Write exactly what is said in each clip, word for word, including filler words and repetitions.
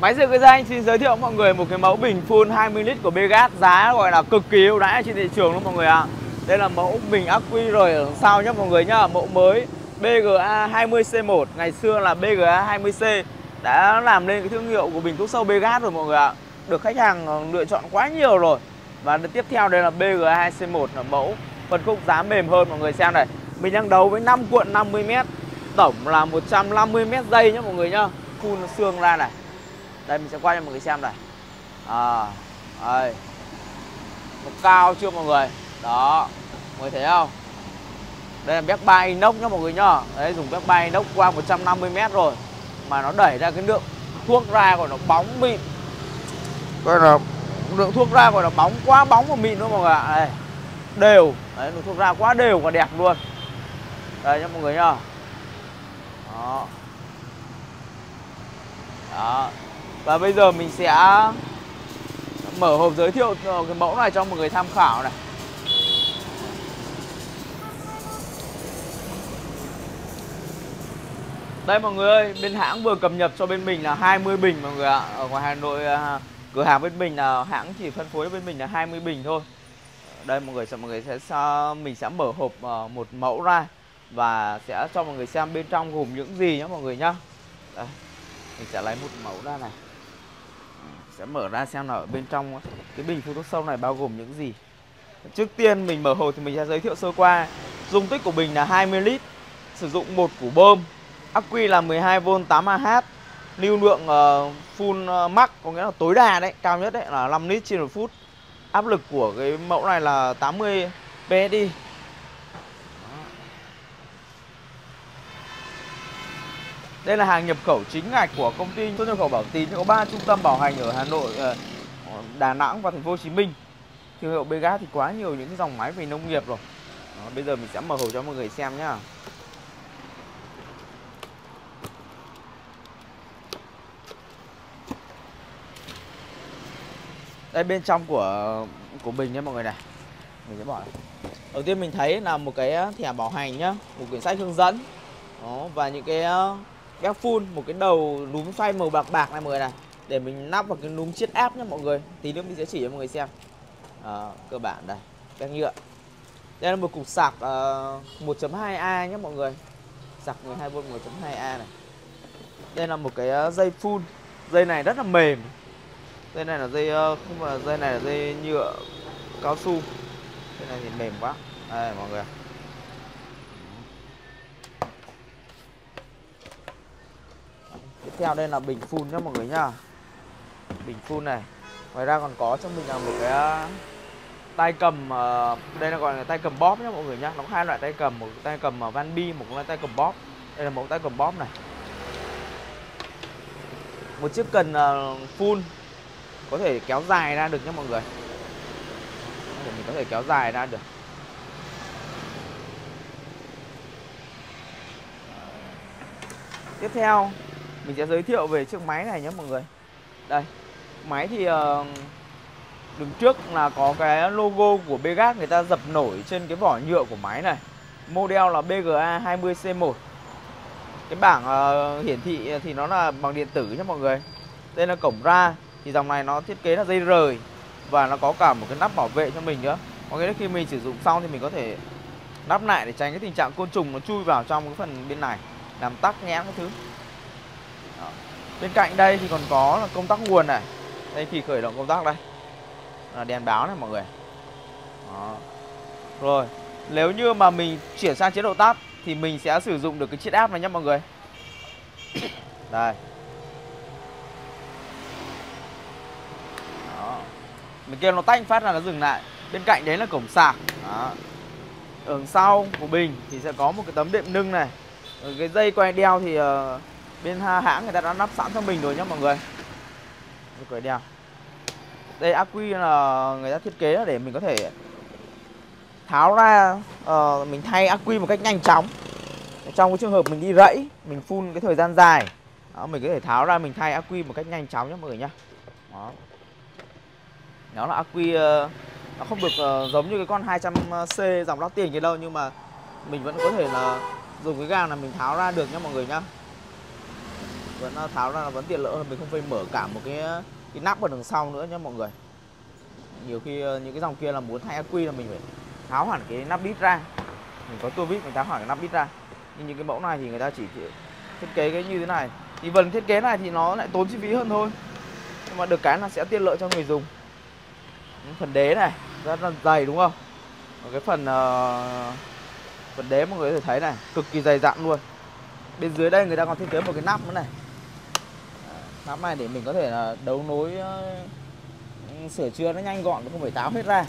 Máy sưởi Cây Xanh xin giới thiệu mọi người một cái mẫu bình full hai mươi lít của Bgaz, giá gọi là cực kỳ ưu đãi trên thị trường luôn mọi người ạ. À. Đây là mẫu bình ắc quy rồi ở sau nhé mọi người nhá, mẫu mới bê giê a hai mươi C một, ngày xưa là bê giê a hai mươi C, đã làm nên cái thương hiệu của bình thuốc sâu Bgaz rồi mọi người ạ. À. Được khách hàng lựa chọn quá nhiều rồi. Và tiếp theo đây là bê giê a hai C một, là mẫu phân khúc giá mềm hơn mọi người xem này. Mình đang đấu với năm cuộn năm mươi mét, tổng là một trăm năm mươi mét dây nhé mọi người nhá. Phun xương ra này. Đây mình sẽ quay cho mọi người xem này. À, đây. Nó cao chưa mọi người? Đó, mọi người thấy không? Đây là béc ba inox nhá mọi người nhá. Đấy, dùng béc ba inox qua một trăm năm mươi mét rồi mà nó đẩy ra cái lượng thuốc ra gọi nó bóng mịn. Gọi là lượng thuốc ra gọi là bóng, quá bóng và mịn luôn mọi người ạ. Đây, đều. Đấy, lượng thuốc ra quá đều và đẹp luôn. Đây nhá mọi người nhá. Đó. Đó. Và bây giờ mình sẽ mở hộp giới thiệu cái mẫu này cho mọi người tham khảo này. Đây mọi người ơi, bên hãng vừa cập nhật cho bên mình là hai mươi bình mọi người ạ. Ở ngoài Hà Nội cửa hàng bên mình là hãng chỉ phân phối bên mình là hai mươi bình thôi. Đây mọi người sẽ mọi người sẽ mình sẽ mở hộp một mẫu ra và sẽ cho mọi người xem bên trong gồm những gì nhá mọi người nhá. Đây, mình sẽ lấy một mẫu ra này. Sẽ mở ra xem là ở bên trong cái bình phun thuốc sâu này bao gồm những gì. Trước tiên mình mở hộp thì mình sẽ giới thiệu sơ qua. Dung tích của bình là hai mươi lít, sử dụng một củ bơm, ắc quy là mười hai vôn tám A H, lưu lượng uh, full uh, max, có nghĩa là tối đa đấy, cao nhất đấy là năm lít trên một phút. Áp lực của cái mẫu này là tám mươi P S I. Đây là hàng nhập khẩu chính ngạch của công ty xuất nhập khẩu Bảo Tín, có ba trung tâm bảo hành ở Hà Nội, Đà Nẵng và thành phố Hồ Chí Minh. Thương hiệu Bgaz thì quá nhiều những cái dòng máy về nông nghiệp rồi. Đó, bây giờ mình sẽ mở hộp cho mọi người xem nhá. Đây bên trong của của bình nhé mọi người này. Mình sẽ bỏ này. Đầu tiên mình thấy là một cái thẻ bảo hành nhá, một quyển sách hướng dẫn. Đó, và những cái béc phun, một cái đầu núm xoay màu bạc bạc này mọi người này, để mình nắp vào cái núm chiết áp nhé mọi người. Tí nữa mình sẽ chỉ cho mọi người xem. À, cơ bản đây, béc nhựa. Đây là một cục sạc uh, một chấm hai A nhé mọi người. Sạc mười hai vôn một chấm hai A này. Đây là một cái uh, dây phun. Dây này rất là mềm. Dây này là dây uh, không phải là dây này là dây nhựa cao su. Dây này thì mềm quá. Đây mọi người. Tiếp theo đây là bình phun nhá mọi người nhá. Bình phun này. Ngoài ra còn có trong mình là một cái uh, tay cầm, uh, đây là gọi là tay cầm bóp nhá mọi người nhá. Nó có hai loại tay cầm, một tay cầm uh, Van Bi, một loại tay cầm bóp. Đây là một tay cầm bóp này. Một chiếc cần uh, phun có thể kéo dài ra được nhá mọi người. Để mình có thể kéo dài ra được. Tiếp theo mình sẽ giới thiệu về chiếc máy này nhé mọi người. Đây, máy thì uh, đứng trước là có cái logo của Bgaz, người ta dập nổi trên cái vỏ nhựa của máy này. Model là bê giê a hai mươi C một. Cái bảng uh, hiển thị thì nó là bằng điện tử nhé mọi người. Đây là cổng ra, thì dòng này nó thiết kế là dây rời và nó có cả một cái nắp bảo vệ cho mình nữa. Có nghĩa là khi mình sử dụng xong thì mình có thể nắp lại để tránh cái tình trạng côn trùng nó chui vào trong cái phần bên này, làm tắc nghẽn cái thứ. Đó. Bên cạnh đây thì còn có là công tắc nguồn này. Đây thì khởi động công tắc đây. Là đèn báo này mọi người. Đó. Rồi, nếu như mà mình chuyển sang chế độ tắt thì mình sẽ sử dụng được cái chiết áp này nhé mọi người. Đây. Đó. Mình kêu nó tách phát là nó dừng lại. Bên cạnh đấy là cổng sạc. Đó. Ở sau của bình thì sẽ có một cái tấm đệm nâng này. Ở cái dây quay đeo thì uh, bên hãng người ta đã lắp sẵn cho mình rồi nhé mọi người. Dây quay đeo. Đây ắc quy là người ta thiết kế để mình có thể tháo ra, uh, mình thay ắc quy một cách nhanh chóng. Trong cái trường hợp mình đi rẫy, mình phun cái thời gian dài, đó, mình có thể tháo ra mình thay ắc quy một cách nhanh chóng nhé mọi người nhé. Đó. Nó là ắc quy, uh, nó không được uh, giống như cái con hai trăm C dòng đắt tiền kia đâu, nhưng mà mình vẫn có thể là dùng cái gang là mình tháo ra được nhé mọi người nhá. vẫn tháo ra là vẫn tiện lợi hơn, mình không phải mở cả một cái cái nắp ở đằng sau nữa nhá mọi người. Nhiều khi những cái dòng kia là muốn thay ắc quy là mình phải tháo hẳn cái nắp đít ra, mình có tua vít mình tháo hẳn cái nắp đít ra. Nhưng những cái mẫu này thì người ta chỉ thiết kế cái như thế này, thì phần thiết kế này thì nó lại tốn chi phí hơn thôi, nhưng mà được cái là sẽ tiện lợi cho người dùng. Phần đế này rất là dày đúng không? Ở cái phần uh, phần đế mọi người có thể thấy này, cực kỳ dày dặn luôn. Bên dưới đây người ta còn thiết kế một cái nắp nữa này. Nắp này để mình có thể là đấu nối, uh, sửa chữa nó nhanh gọn, không phải tháo hết ra.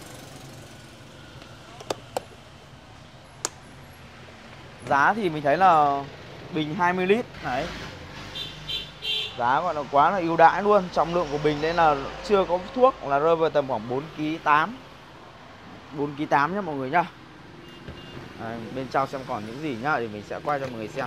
Giá thì mình thấy là bình hai mươi lít đấy, giá gọi là quá là ưu đãi luôn. Trọng lượng của bình đây là chưa có thuốc là rơi vào tầm khoảng bốn ki lô tám, bốn ki lô tám nhá mọi người nhá. Đấy, bên trong xem còn những gì nhá, để mình sẽ quay cho mọi người xem.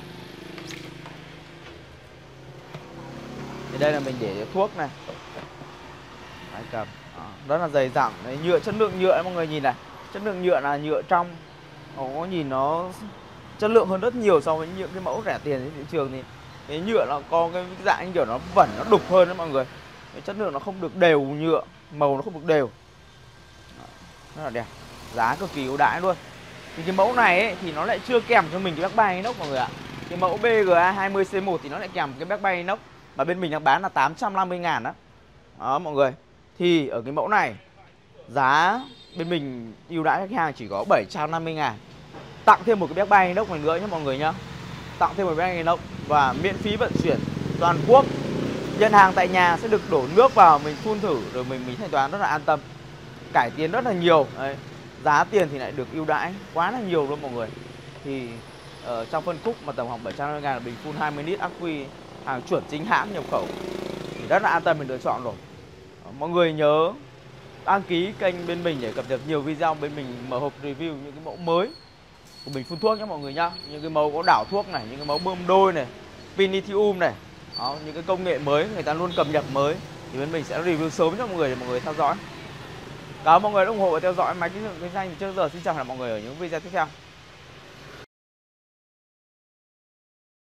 Thì đây là mình để thuốc này. Đấy, cầm. Đó, rất là dày dặn. Đấy, nhựa, chất lượng nhựa mọi người nhìn này, chất lượng nhựa là nhựa trong. Nó nhìn nó chất lượng hơn rất nhiều so với những cái mẫu rẻ tiền trên thị trường. Thì cái nhựa nó có cái dạng kiểu nó vẩn, nó đục hơn đấy mọi người. Cái chất lượng nó không được đều nhựa, màu nó không được đều. Rất là đẹp, giá cực kỳ ưu đãi luôn. Thì cái mẫu này ấy, thì nó lại chưa kèm cho mình cái bác bay inox mọi người ạ. Cái mẫu bê giê a hai mươi C một thì nó lại kèm cái bác bay inox mà bên mình đang bán là tám trăm năm mươi ngàn đó. Đó mọi người. Thì ở cái mẫu này giá bên mình ưu đãi khách hàng chỉ có bảy trăm năm mươi ngàn. Tặng thêm một cái bác bay inox này nữa nhé mọi người nhá. Tặng thêm một cái bác bay inox và miễn phí vận chuyển toàn quốc. Nhận hàng tại nhà sẽ được đổ nước vào, mình phun thử rồi mình mình thanh toán rất là an tâm. Cải tiến rất là nhiều. Đấy. Giá tiền thì lại được ưu đãi quá là nhiều luôn mọi người. Thì ở trong phân khúc mà tầm khoảng bảy trăm năm mươi ngàn là bình phun hai mươi lít ắc quy, hàng chuẩn chính hãng nhập khẩu, thì rất là an tâm mình lựa chọn rồi. Mọi người nhớ đăng ký kênh bên mình để cập nhật nhiều video bên mình mở hộp review những cái mẫu mới của mình phun thuốc nhé mọi người nhá. Những cái mẫu có đảo thuốc này, những cái mẫu bơm đôi này, pin lithium này. Đó, những cái công nghệ mới người ta luôn cập nhật mới thì bên mình sẽ review sớm cho mọi người để mọi người theo dõi. Cảm ơn mọi người đã ủng hộ và theo dõi máy kỹ thuật kinh doanh từ trước giờ. Xin chào và hẹn gặp mọi người ở những video tiếp theo.